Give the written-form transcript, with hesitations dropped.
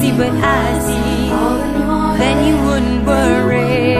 see what I see, then you wouldn't worry.